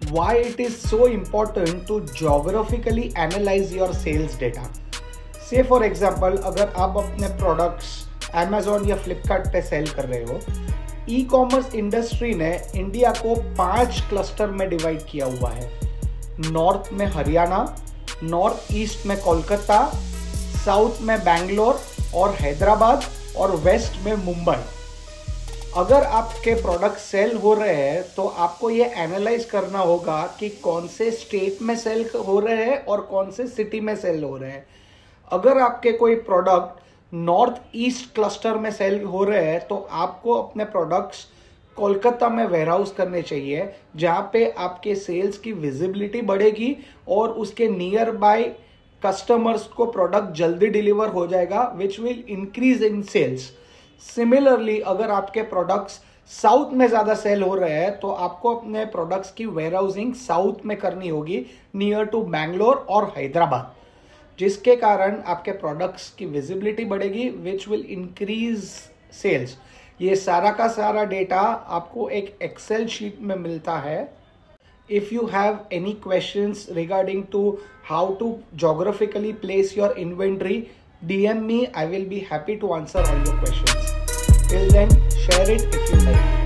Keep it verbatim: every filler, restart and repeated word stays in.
why it is so important to geographically analyze your sales data. Say for example, अगर आप अपने products Amazon या Flipkart पे sell कर रहे हो, ई कॉमर्स इंडस्ट्री ने इंडिया को पांच क्लस्टर में डिवाइड किया हुआ है। नॉर्थ में हरियाणा, नॉर्थ ईस्ट में कोलकाता, साउथ में बैंगलोर और हैदराबाद और वेस्ट में मुंबई। अगर आपके प्रोडक्ट सेल हो रहे हैं तो आपको ये एनालाइज करना होगा कि कौन से स्टेट में सेल हो रहे हैं और कौन से सिटी में सेल हो रहे हैं। अगर आपके कोई प्रोडक्ट नॉर्थ ईस्ट क्लस्टर में सेल हो रहे हैं तो आपको अपने प्रोडक्ट्स कोलकाता में वेयरहाउस करने चाहिए, जहाँ पे आपके सेल्स की विजिबिलिटी बढ़ेगी और उसके नियर बाय कस्टमर्स को प्रोडक्ट जल्दी डिलीवर हो जाएगा, which will increase in sales. Similarly अगर आपके प्रोडक्ट्स साउथ में ज़्यादा सेल हो रहे हैं तो आपको अपने प्रोडक्ट्स की वेयरहाउसिंग साउथ में करनी होगी, नियर टू बैंगलोर और हैदराबाद, जिसके कारण आपके प्रोडक्ट्स की विजिबिलिटी बढ़ेगी, विच विल इंक्रीज सेल्स। ये सारा का सारा डेटा आपको एक एक्सेल शीट में मिलता है। If you have any questions regarding to how to geographically place your inventory, D M me. I will be happy to answer all your questions. Till then, share it if you like.